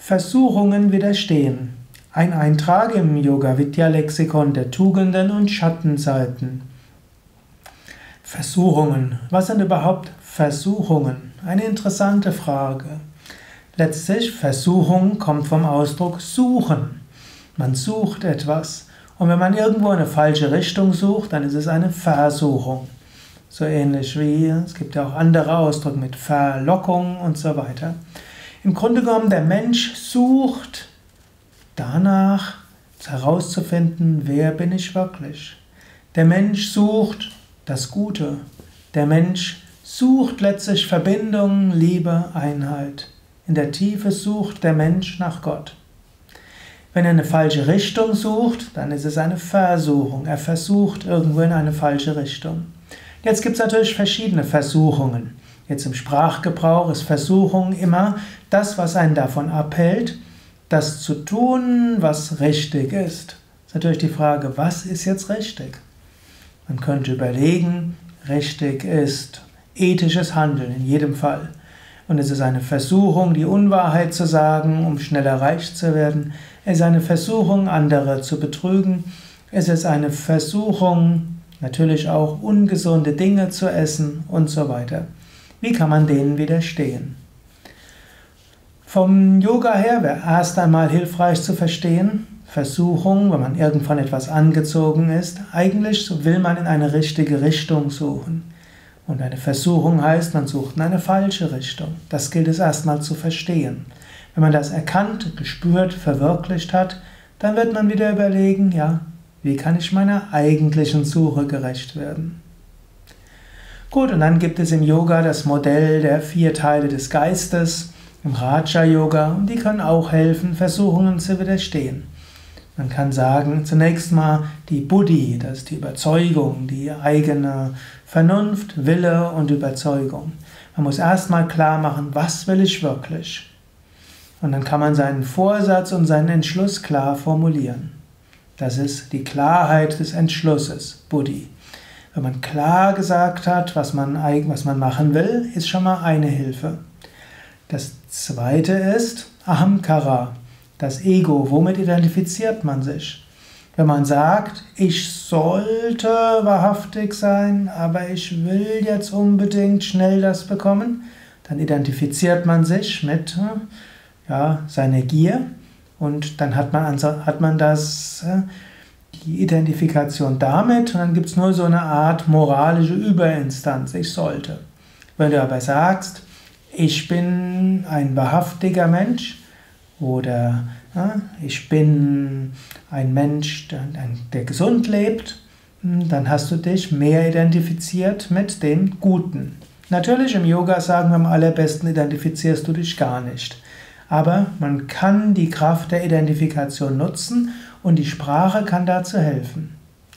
Versuchungen widerstehen. Ein Eintrag im Yoga-Vidya-Lexikon der Tugenden und Schattenseiten. Versuchungen. Was sind überhaupt Versuchungen? Eine interessante Frage. Letztlich, Versuchung kommt vom Ausdruck suchen. Man sucht etwas. Und wenn man irgendwo in eine falsche Richtung sucht, dann ist es eine Versuchung. So ähnlich wie, es gibt ja auch andere Ausdrücke mit Verlockung und so weiter. Im Grunde genommen, der Mensch sucht danach herauszufinden, wer bin ich wirklich. Der Mensch sucht das Gute. Der Mensch sucht letztlich Verbindung, Liebe, Einheit. In der Tiefe sucht der Mensch nach Gott. Wenn er eine falsche Richtung sucht, dann ist es eine Versuchung. Er versucht irgendwo in eine falsche Richtung. Jetzt gibt es natürlich verschiedene Versuchungen. Jetzt im Sprachgebrauch ist Versuchung immer das, was einen davon abhält, das zu tun, was richtig ist. Das ist natürlich die Frage, was ist jetzt richtig? Man könnte überlegen, richtig ist ethisches Handeln in jedem Fall. Und es ist eine Versuchung, die Unwahrheit zu sagen, um schneller reich zu werden. Es ist eine Versuchung, andere zu betrügen. Es ist eine Versuchung, natürlich auch ungesunde Dinge zu essen und so weiter. Wie kann man denen widerstehen? Vom Yoga her wäre erst einmal hilfreich zu verstehen, Versuchung, wenn man irgendwann etwas angezogen ist, eigentlich will man in eine richtige Richtung suchen. Und eine Versuchung heißt, man sucht in eine falsche Richtung. Das gilt es erstmal zu verstehen. Wenn man das erkannt, gespürt, verwirklicht hat, dann wird man wieder überlegen, ja, wie kann ich meiner eigentlichen Suche gerecht werden? Gut, und dann gibt es im Yoga das Modell der 4 Teile des Geistes, im Raja-Yoga, und die können auch helfen, Versuchungen zu widerstehen. Man kann sagen, zunächst mal die Buddhi, das ist die Überzeugung, die eigene Vernunft, Wille und Überzeugung. Man muss erstmal klar machen, was will ich wirklich? Und dann kann man seinen Vorsatz und seinen Entschluss klar formulieren. Das ist die Klarheit des Entschlusses, Buddhi. Wenn man klar gesagt hat, was man machen will, ist schon mal eine Hilfe. Das zweite ist Ahamkara, das Ego. Womit identifiziert man sich? Wenn man sagt, ich sollte wahrhaftig sein, aber ich will jetzt unbedingt schnell das bekommen, dann identifiziert man sich mit seiner Gier. Und dann hat man die Identifikation damit, und dann gibt es nur so eine Art moralische Überinstanz, ich sollte. Wenn du aber sagst, ich bin ein wahrhaftiger Mensch oder ich bin ein Mensch, der gesund lebt, dann hast du dich mehr identifiziert mit dem Guten. Natürlich im Yoga sagen wir am allerbesten identifizierst du dich gar nicht. Aber man kann die Kraft der Identifikation nutzen und die Sprache kann dazu helfen.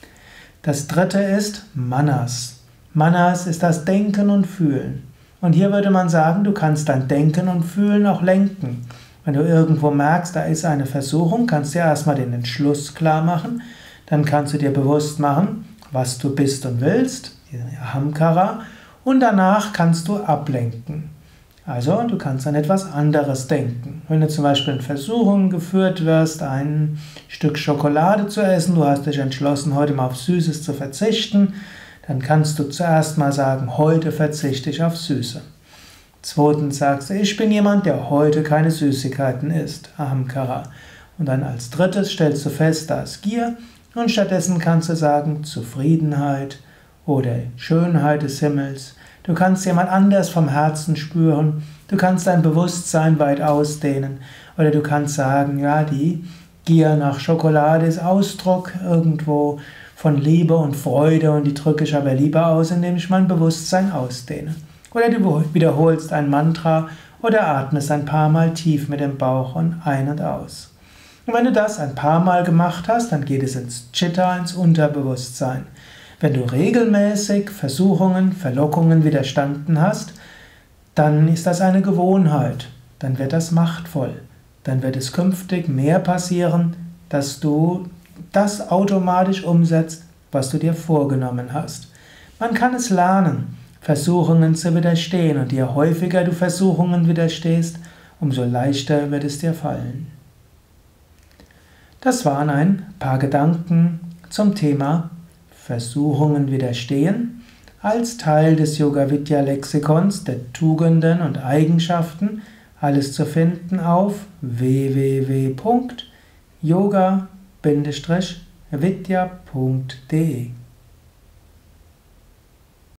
Das dritte ist Manas. Manas ist das Denken und Fühlen. Und hier würde man sagen, du kannst dein Denken und Fühlen auch lenken. Wenn du irgendwo merkst, da ist eine Versuchung, kannst du dir erstmal den Entschluss klar machen. Dann kannst du dir bewusst machen, was du bist und willst, Ahamkara, und danach kannst du ablenken. Also, du kannst an etwas anderes denken. Wenn du zum Beispiel in Versuchung geführt wirst, ein Stück Schokolade zu essen, du hast dich entschlossen, heute mal auf Süßes zu verzichten, dann kannst du zuerst mal sagen, heute verzichte ich auf Süße. Zweitens sagst du, ich bin jemand, der heute keine Süßigkeiten isst, Ahamkara. Und dann als drittes stellst du fest, da ist Gier, und stattdessen kannst du sagen, Zufriedenheit oder Schönheit des Himmels. Du kannst jemand anders vom Herzen spüren, du kannst dein Bewusstsein weit ausdehnen, oder du kannst sagen, ja, die Gier nach Schokolade ist Ausdruck irgendwo von Liebe und Freude, und die drücke ich aber lieber aus, indem ich mein Bewusstsein ausdehne. Oder du wiederholst ein Mantra oder atmest ein paar Mal tief mit dem Bauch und ein und aus. Und wenn du das ein paar Mal gemacht hast, dann geht es ins Chitta, ins Unterbewusstsein. Wenn du regelmäßig Versuchungen, Verlockungen widerstanden hast, dann ist das eine Gewohnheit, dann wird das machtvoll, dann wird es künftig mehr passieren, dass du das automatisch umsetzt, was du dir vorgenommen hast. Man kann es lernen, Versuchungen zu widerstehen, und je häufiger du Versuchungen widerstehst, umso leichter wird es dir fallen. Das waren ein paar Gedanken zum Thema Versuchungen widerstehen als Teil des Yoga-Vidya-Lexikons der Tugenden und Eigenschaften. Alles zu finden auf www.yoga-vidya.de